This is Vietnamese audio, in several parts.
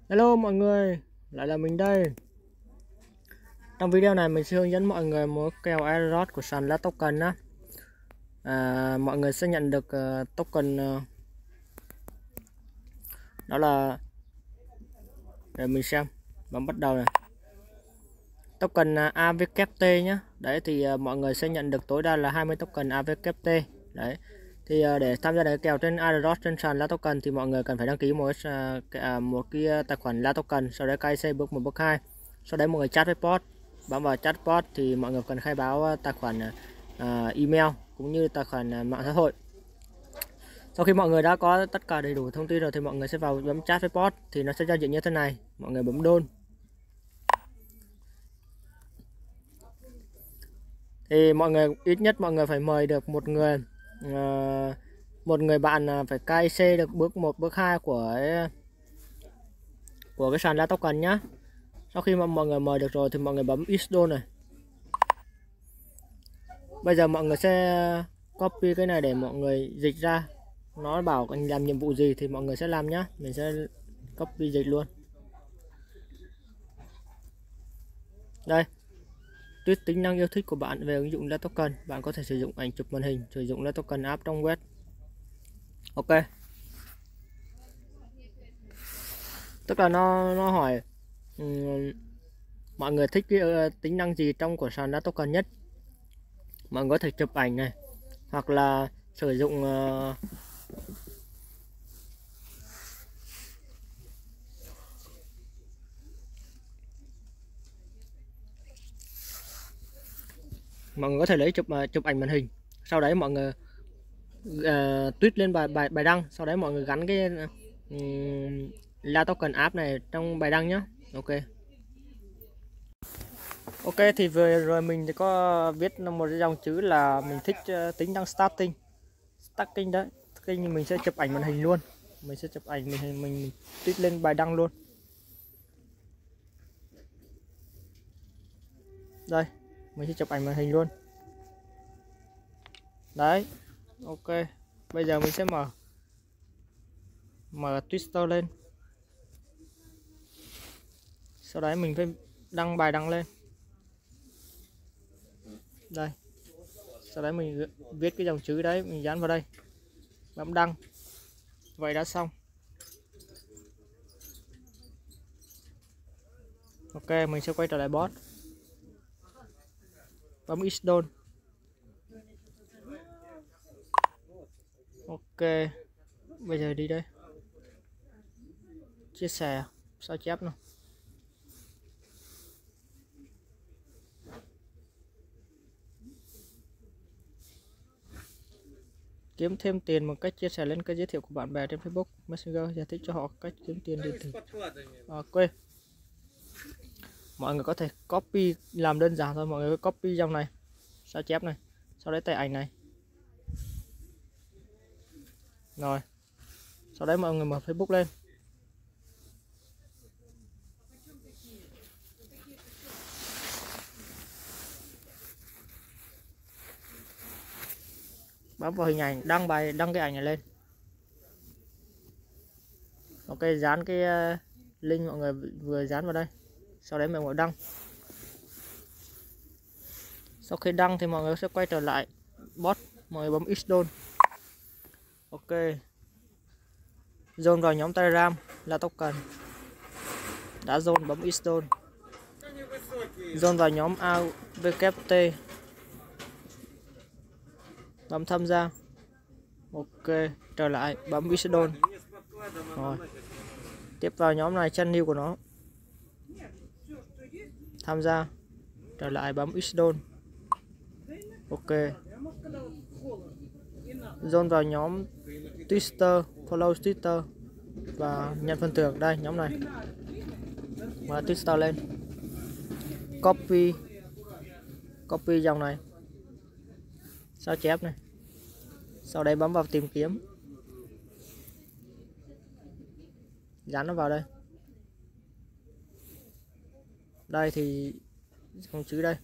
Hello mọi người, lại là mình đây. Trong video này mình sẽ hướng dẫn mọi người một kèo airdrop của sàn La Token á. Mọi người sẽ nhận được token đó là, để mình xem, bấm bắt đầu này. Token AVKT nhé. Đấy thì mọi người sẽ nhận được tối đa là 20 token AVKT. Đấy. Thì để tham gia cái kèo trên airdrop trên sàn La Token thì mọi người cần phải đăng ký một cái tài khoản La Token, sau đấy KYC bước 1 bước 2. Sau đấy mọi người chat với bot, bấm vào chat bot thì mọi người cần khai báo tài khoản email cũng như tài khoản mạng xã hội. Sau khi mọi người đã có tất cả đầy đủ thông tin rồi thì mọi người sẽ vào bấm chat với bot thì nó sẽ giao diện như thế này. Mọi người bấm đôn. Thì mọi người ít nhất mọi người phải mời được một người bạn phải KIC được bước 1 bước 2 của cái sàn La Token nhá. Sau khi mà mọi người mời được rồi thì mọi người bấm install này. Bây giờ mọi người sẽ copy cái này để mọi người dịch ra. Nó bảo làm nhiệm vụ gì thì mọi người sẽ làm nhá. Mình sẽ copy dịch luôn. Đây. Tuyết tính năng yêu thích của bạn về ứng dụng La Token. Bạn có thể sử dụng ảnh chụp màn hình, sử dụng La Token app trong web. Ok. Tức là nó hỏi mọi người thích cái tính năng gì trong của sàn La Token nhất. Mọi người có thể chụp ảnh này, hoặc là sử dụng mọi người có thể lấy chụp ảnh màn hình, sau đấy mọi người tweet lên bài đăng, sau đấy mọi người gắn cái La Token app này trong bài đăng nhé. Ok thì vừa rồi mình thì có viết một dòng chữ là mình thích tính năng stacking đấy. Stacking mình sẽ chụp ảnh màn hình luôn, mình sẽ chụp ảnh mình tweet lên bài đăng luôn. Đây, mình sẽ chụp ảnh màn hình luôn. Đấy, ok. Bây giờ mình sẽ mở Twitter lên. Sau đấy mình phải đăng bài đăng lên. Đây. Sau đấy mình viết cái dòng chữ đấy, mình dán vào đây. Bấm đăng. Vậy đã xong. Ok, mình sẽ quay trở lại bot. Bấm install. Ok. Bây giờ đi đây. Chia sẻ, sao chép nào. Kiếm thêm tiền một cách chia sẻ lên kênh giới thiệu của bạn bè trên Facebook Messenger, giải thích cho họ cách kiếm tiền điện tử. Ok. Mọi người có thể copy, làm đơn giản thôi, mọi người copy dòng này, sao chép này, sau đấy tải ảnh này. Rồi. Sau đấy mọi người mở Facebook lên. Bấm vào hình ảnh, đăng cái ảnh này lên. Ok, dán cái link mọi người vừa dán vào đây. Sau đấy mọi người đăng. Sau khi đăng thì mọi người sẽ quay trở lại bot, mọi người bấm install. Ok. Dồn vào nhóm Telegram La Token. Đã dồn, bấm install. Dồn vào nhóm AVKT. Bấm tham gia. Ok, trở lại bấm install. Rồi. Tiếp vào nhóm này, channel của nó. Tham gia. Trở lại bấm install. Ok. Dồn vào nhóm Twitter, follow Twitter và nhận phần thưởng. Đây, nhóm này. Mở Twitter lên. Copy dòng này. Sao chép này. Sau đây bấm vào tìm kiếm. Dán nó vào đây. Đây thì dòng chữ đây.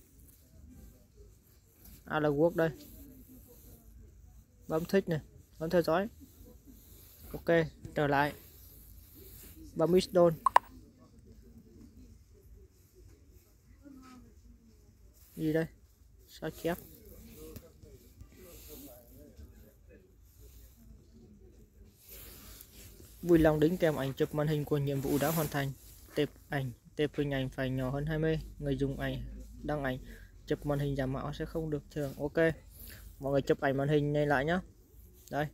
Work đây. Bấm thích này, bấm theo dõi. Ok, trở lại. Bấm install. gì đây, sao chép. Vui lòng đính kèm ảnh chụp màn hình của nhiệm vụ đã hoàn thành. Tệp hình ảnh phải nhỏ hơn 20. Người dùng đăng ảnh chụp màn hình giả mạo sẽ không được thưởng. Ok, mọi người chụp ảnh màn hình này lại nhá. Đây,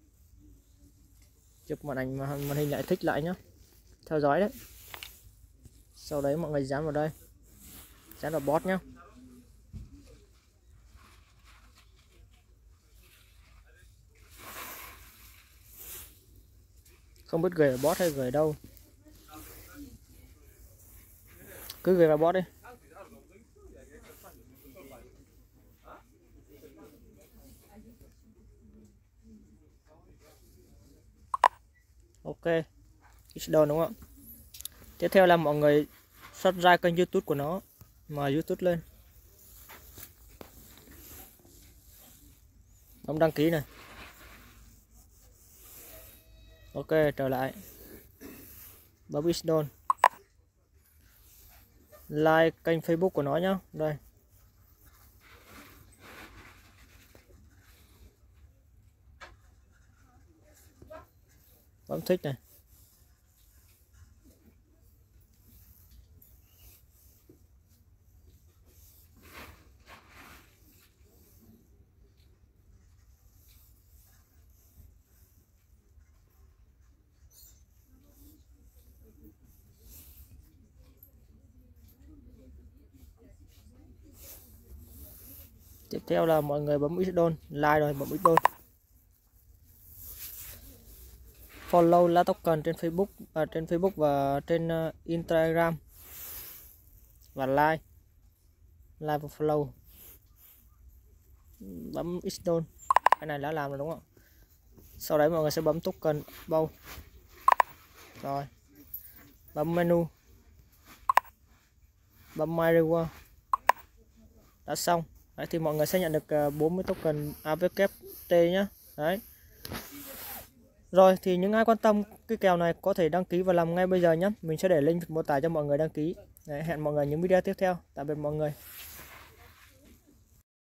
chụp màn hình lại, thích lại nhá, theo dõi đấy. Sau đấy mọi người dán vào đây, dán vào bot nhá. Không biết gửi ở bot hay gửi đâu, cứ gửi vào bot đi. Ok, it's done đúng không ạ? Tiếp theo là mọi người subscribe kênh YouTube của nó, mở YouTube lên, bấm đăng ký này. Ok, trở lại, bấm it's done. Like kênh Facebook của nó nhá, đây. Bấm thích này. Tiếp theo là mọi người bấm ít đôn, like rồi bấm ít đôn. Follow lá token trên Facebook và trên Instagram, và like và follow, bấm ít đôn. Cái này đã làm rồi đúng không? Sau đấy mọi người sẽ bấm token bao, rồi bấm menu, bấm my reward, đã xong. Đấy, thì mọi người sẽ nhận được 40 token AVKT nhé. Đấy. Rồi thì những ai quan tâm cái kèo này có thể đăng ký và làm ngay bây giờ nhé. Mình sẽ để link mô tả cho mọi người đăng ký. Đấy, hẹn mọi người những video tiếp theo. Tạm biệt mọi người.